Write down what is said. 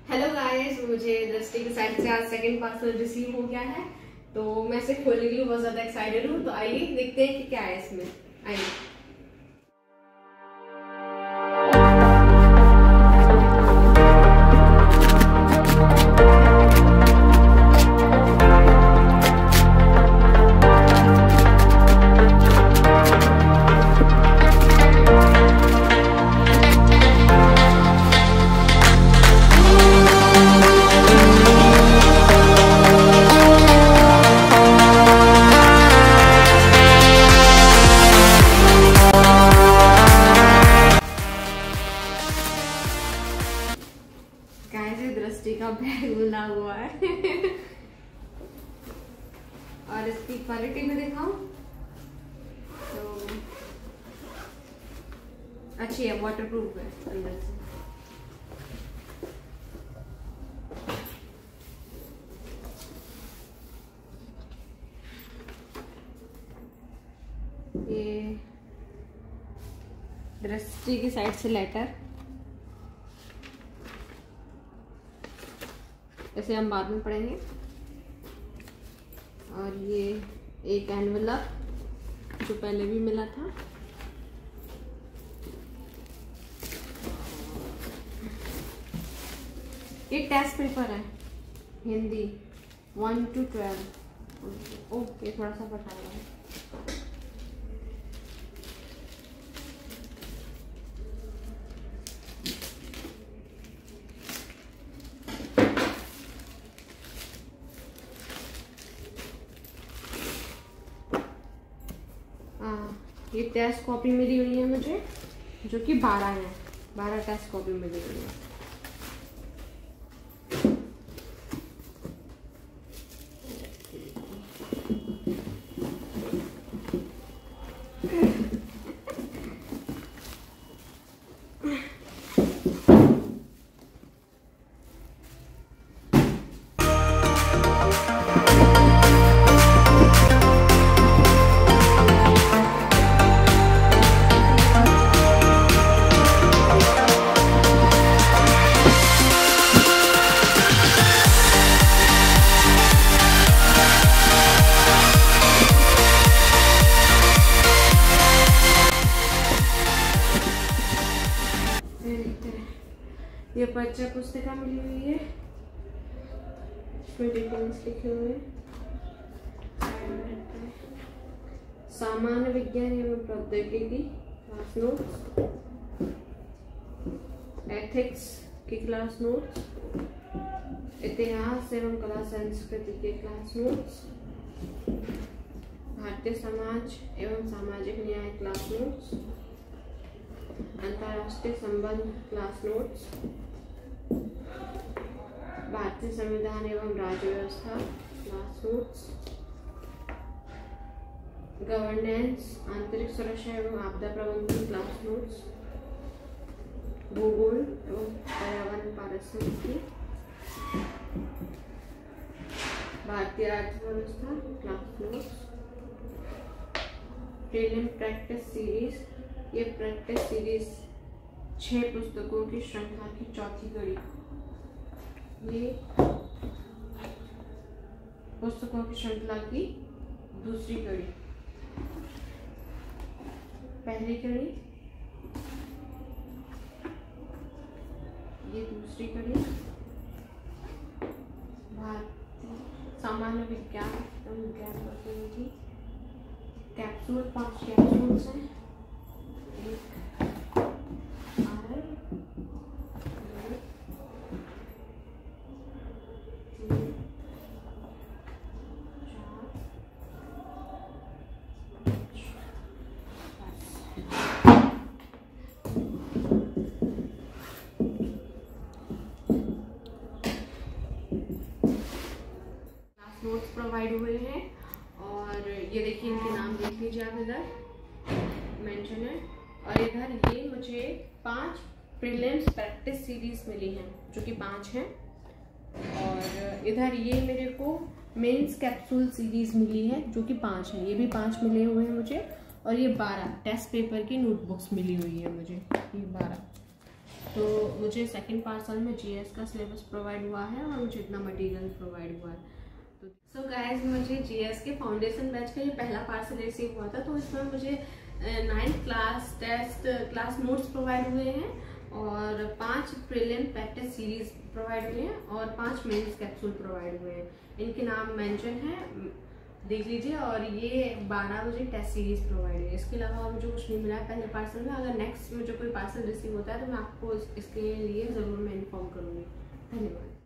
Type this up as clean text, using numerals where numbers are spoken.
Hello guys, मुझे दृष्टि की साइड से आज सेकंड पार्सल रिसीव हो गया है, तो मैं इसे खोलने के लिए बहुत ज्यादा एक्साइटेड हूँ। तो आइए देखते हैं कि क्या है इसमें। आइए। दृष्टि का बैग मिला हुआ है और इसकी क्वालिटी में दिखाऊं तो अच्छी है, वाटरप्रूफ है अंदर से। ये दृष्टि की साइड से लेटर, इसे हम बाद में पढ़ेंगे। और ये एक एनवेलप जो पहले भी मिला था। ये टेस्ट पेपर है, हिंदी 1 to 12। ओके, थोड़ा सा फटा हुआ है। ये टेस्ट कॉपी मिली हुई है मुझे, जो कि 12 टेस्ट कॉपी मिली हुई है। ये बच्चा पुस्तिका मिली हुई है, इसमें डिटेल्स लिखे हुए हैं। सामान्य विज्ञान एवं प्रौद्योगिकी क्लास नोट्स, एथिक्स की क्लास नोट्स, इतिहास एवं कला संस्कृति के क्लास नोट्स, भारतीय समाज एवं सामाजिक न्याय क्लास नोट्स, अंतर्राष्ट्रीय संबंध क्लास नोट्स, भारतीय संविधान एवं राज्य व्यवस्था क्लास नोट्स, गवर्नेंस आंतरिक सुरक्षा एवं आपदा प्रबंधन क्लास नोट्स, भूगोल एवं पर्यावरण पारिस्थितिकी, भारतीय अर्थव्यवस्था class notes, prelim practice series. ये प्रैक्टिस सीरीज 6 पुस्तकों की श्रृंखला की चौथी कड़ी। ये पुस्तकों की श्रृंखला की दूसरी कड़ी। पहली कड़ी, ये दूसरी कड़ी, भारतीय सामान्य विज्ञान एवं विज्ञान प्रतिनिधि कैप्सूल, 5 कैप्सूल्स हैं। नोट्स प्रोवाइड हुए हैं और ये देखिए, इनके नाम देख लीजिए आप, इधर मेंशन है। और इधर ये मुझे 5 प्रीलिम्स प्रैक्टिस सीरीज मिली हैं, जो कि 5 हैं। और इधर ये मेरे को मेंस कैप्सूल सीरीज मिली है, जो कि 5 है। ये भी 5 मिले हुए हैं मुझे। और ये 12 टेस्ट पेपर की नोटबुक्स मिली हुई है मुझे, ये 12। तो मुझे सेकंड पार्सल में जीएस का सिलेबस प्रोवाइड हुआ है और मुझे इतना मटेरियल प्रोवाइड हुआ है। तो सो गाइस, मुझे जीएस के फाउंडेशन बैच का ये पहला पार्सल रिसीव हुआ था। तो इसमें मुझे 9th class test class notes provide हुए हैं और 5 प्रीलिम प्रैक्टिस सीरीज प्रोवाइड हुए हैं और 5 मेंस कैप्सूल प्रोवाइड हुए हैं। इनके नाम मेंशन है, देख लीजिए। और ये 12 मुझे टेस्ट सीरीज प्रोवाइड है। इसके अलावा और मुझे कुछ नहीं मिला है पहले पार्सल में। अगर नेक्स्ट मुझे कोई पार्सल रिसीव होता है तो मैं आपको इसके लिए ज़रूर मैं इन्फॉर्म करूँगी। धन्यवाद।